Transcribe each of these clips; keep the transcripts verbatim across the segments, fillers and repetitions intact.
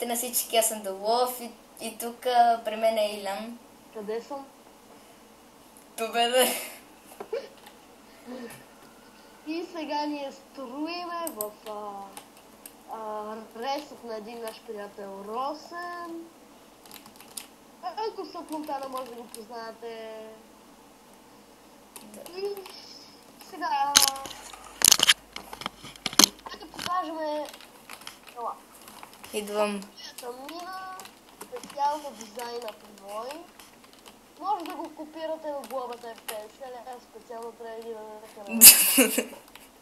Здравейте на всички, аз съм Долов и, и тук при мен е Илян. Къде съм? Победа! И сега ние строиме в а, а, ресът на един наш приятел Росен. Ако са от Монтана, може да го познаете. Да. И сега ще покажем това. Идвам. Тъмнина, специално дизайна мой. Може да го копирате в глобата еф пи ес, аз специално трябва да ги да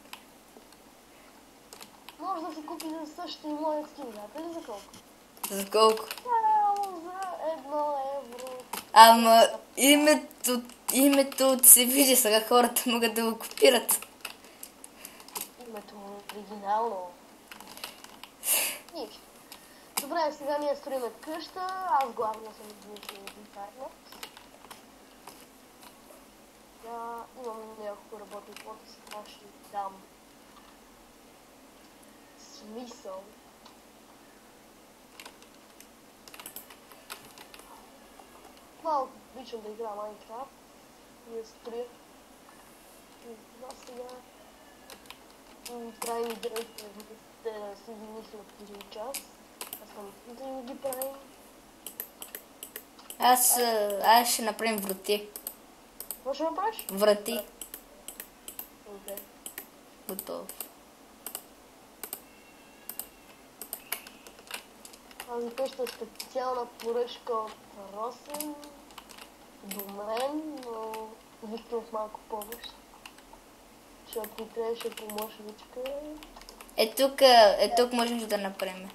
Може да се купите също и моят скин, знаете ли за колко? За колко? Само за едно евро. Ама името, името се вижда, сега хората могат да го копират. Името му е оригинално. Нищо. Добре, сега ние строиме къща, аз главно съм измислил дизайнер. Да, имам няколко работни плоти, сега ще дам смисъл. Малко обичам да игра Майнкрафт и да строя. И това сега правим идеите да си ги мисля от един час. Аз съм да им ги правим. Аз, аз ще направим врати. Какво ще направиш? Врати. Окей. Готов. Тази къща е специална поръчка от Росен до мен, но викнах малко помощ. Защото ми трябваше помощничка. Е тук, е тук можем да направим.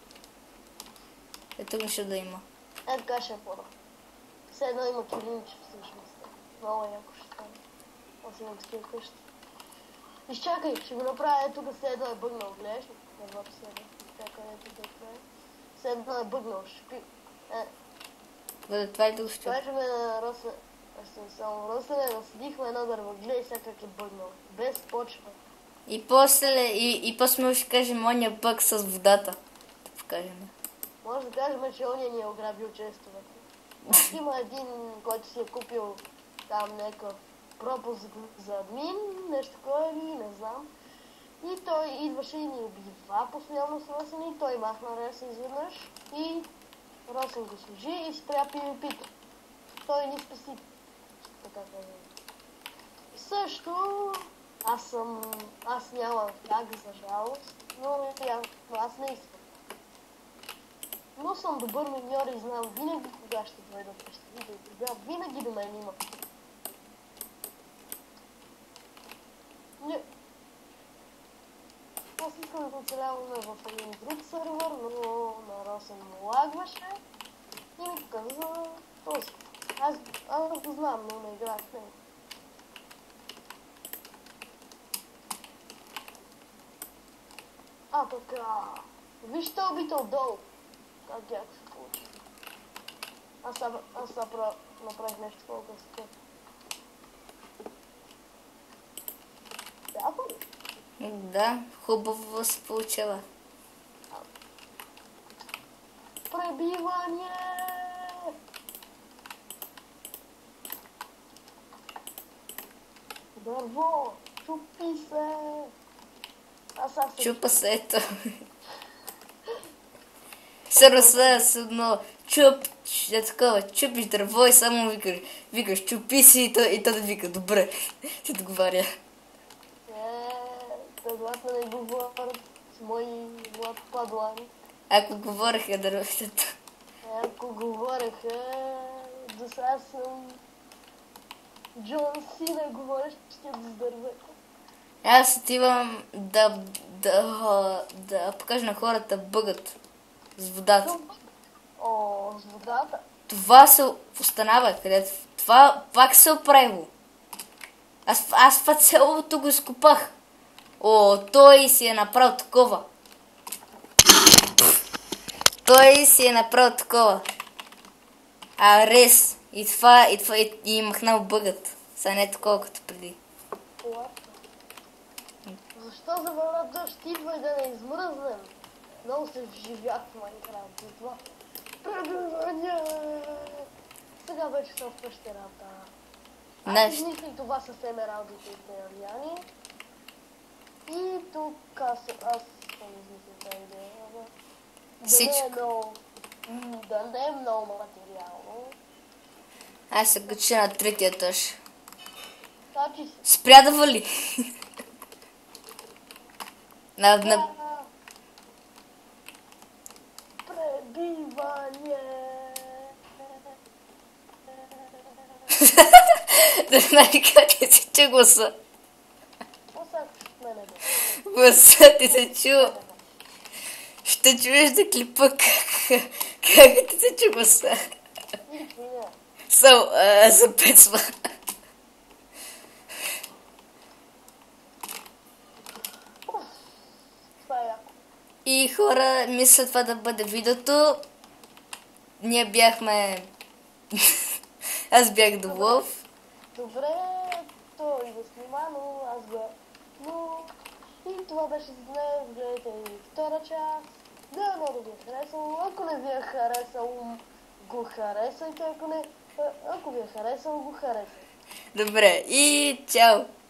Е тук нещо да има. Е, така ще е по-добре. Все едно има килимче всъщност. Много яко ще стане. Аз имам такива къщи. Изчакай, ще го направя. Е, тук все едно е бъгнал, гледаш ли? Едва по себе. Така където да е. Все едно е бъгнал, ще пи... Е. Бъде, това е друго ще. Кажеме на Росен... Аз съм само Росене, насадихме едно дърво. Гледай сега как е бъгнал. Без почва. И после, и, и после може да кажем ония бък с водата. Да покажем. Може да кажем, че ония ни е ограбил честовете. Има един, който си е купил там някакъв пропуск за админ, нещо такова ли, не знам. И той идваше и ни убива постоянно с Росен и той махна Реса изведнъж и Росен го служи и спря пи-ви-пи-то. Той ни спаси. Така казвам. Също аз съм... аз нямам как, за жалост, но аз не искам. Но съм добър миньор и знам винаги кога ще дойдат къщите и кога винаги до мен има. Не. Аз искам да оцеляваме в един друг сървър, но на Росен му лагваше и ми каза този. Аз, аз го знам, но не играх с него. А, така. Вижте обита отдолу. Как яко се получи. Аз сега аз сега направих нещо по-късно. Да, ли? Да, хубаво се получила. Пребивание! Дърво! Чупи се! Аз аз се Чупа се ето. Се разсъя с едно чуп, е такова, чупиш дърво и само викаш, викаш чупи си и то, и то да вика, добре, ти отговаря. Е, съгласна не говорят с мои млад падлани. Ако говореха дърветата. Е, ако говореха, до сега съм Джон Сина, говорещ с дървета. Аз отивам да, да, да покажа на хората бъгът с водата. О, с водата? Това се останава, където това пак се оправило. Аз, аз това цялото го изкопах. О, той си е направил такова. Той си е направил такова. А рез. И това, и това, и, и махнал бъгът. Сега не е такова като преди. Защо за вълна дъжд идва и да не измръзнем? Много се вживях в Майнкрафт, затова пребивания. Сега вече съм в пещерата. Аз Нещо. измислих това с емералдите и теорияни. И тук аз, аз съм измислил тази идея. ама Да не е Всичко. много, м, да не е много материално. Аз се кача на третия етаж. Значи си. Спря да вали. на, на... Да. Пребивание. да знаеш как ти се чу гласа. Посакаш от мене, бе. Гласа ти се чу. Ще чуеш да клипа как, как ти се чу гласа. Никой не. Само а, записва. Уф, това е яко. И хора, мисля това да бъде видеото. Ние бяхме... Аз бях до Лъв. Добре, то и да снима, но аз бях. Но и това беше за днес. Гледайте и втора част. Да, много ви е харесало. Ако не ви е харесало, го харесайте. Ако не, ако ви е харесало, го харесайте. Добре, и чао!